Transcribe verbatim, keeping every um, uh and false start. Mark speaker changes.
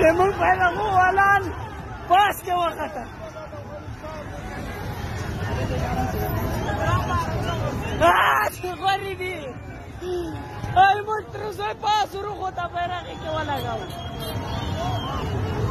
Speaker 1: زموږ بیرغو ولان پاس کې وخته چې غورې دي ای موږ تر اوسه پاس وروخوته بیرغ یې کې ولګاوه